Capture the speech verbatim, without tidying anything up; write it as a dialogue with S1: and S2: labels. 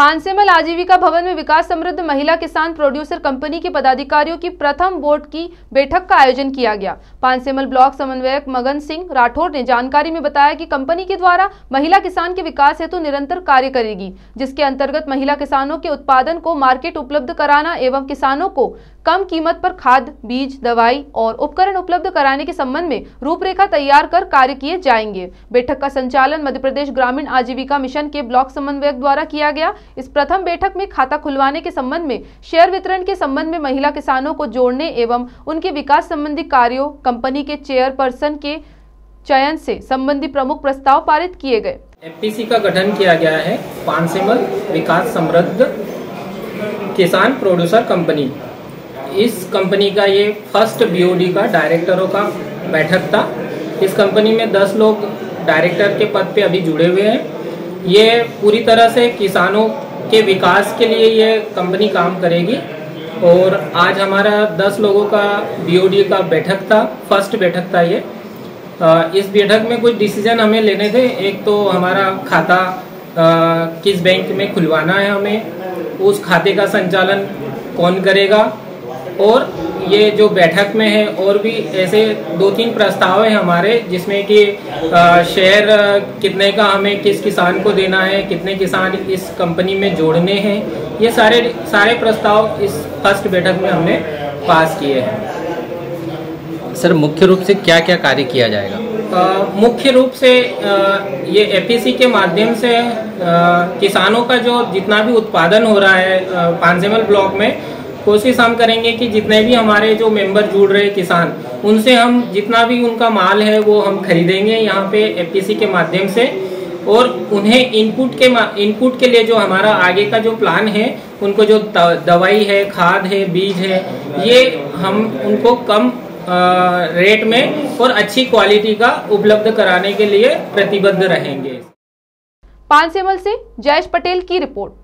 S1: पानसेमल आजीविका भवन में विकास समृद्ध महिला किसान प्रोड्यूसर कंपनी के पदाधिकारियों की प्रथम बोर्ड की बैठक का आयोजन किया गया। पानसेमल ब्लॉक समन्वयक मगन सिंह राठौर ने जानकारी में बताया कि कंपनी के द्वारा महिला किसान के विकास हेतु निरंतर कार्य करेगी, जिसके अंतर्गत महिला किसानों के उत्पादन को मार्केट उपलब्ध कराना एवं किसानों को कम कीमत पर खाद, बीज, दवाई और उपकरण उपलब्ध कराने के संबंध में रूपरेखा तैयार कर कार्य किए जाएंगे। बैठक का संचालन मध्य प्रदेश ग्रामीण आजीविका मिशन के ब्लॉक समन्वयक द्वारा किया गया। इस प्रथम बैठक में खाता खुलवाने के संबंध में, शेयर वितरण के संबंध में, महिला किसानों को जोड़ने एवं उनके विकास संबंधी कार्यों, कंपनी के चेयरपर्सन के चयन से संबंधी प्रमुख प्रस्ताव पारित किए गए।
S2: एफपीसी का गठन किया गया है पानसेमल विकास समृद्ध किसान प्रोड्यूसर कंपनी। इस कंपनी का ये फर्स्ट बीओडी का डायरेक्टरों का बैठक था। इस कंपनी में दस लोग डायरेक्टर के पद पे अभी जुड़े हुए हैं। ये पूरी तरह से किसानों के विकास के लिए ये कंपनी काम करेगी और आज हमारा दस लोगों का बीओडी का बैठक था, फर्स्ट बैठक था ये। इस बैठक में कुछ डिसीजन हमें लेने थे। एक तो हमारा खाता किस बैंक में खुलवाना है, हमें उस खाते का संचालन कौन करेगा, और ये जो बैठक में है और भी ऐसे दो तीन प्रस्ताव हैं हमारे, जिसमें कि शेयर कितने का हमें किस किसान को देना है, कितने किसान इस कंपनी में जोड़ने हैं, ये सारे सारे प्रस्ताव इस फर्स्ट बैठक में हमने पास किए हैं।
S3: सर, मुख्य रूप से क्या क्या कार्य किया जाएगा?
S2: आ, मुख्य रूप से आ, ये एफपीसी के माध्यम से आ, किसानों का जो जितना भी उत्पादन हो रहा है पानसेमल ब्लॉक में, कोशिश हम करेंगे कि जितने भी हमारे जो मेंबर जुड़ रहे किसान, उनसे हम जितना भी उनका माल है वो हम खरीदेंगे यहाँ पे एफपीसी के माध्यम से, और उन्हें इनपुट के इनपुट के लिए जो हमारा आगे का जो प्लान है, उनको जो दवाई है, खाद है, बीज है, ये हम उनको कम रेट में और अच्छी क्वालिटी का उपलब्ध कराने के लिए प्रतिबद्ध रहेंगे।
S1: पानसेमल से जयेश पटेल की रिपोर्ट।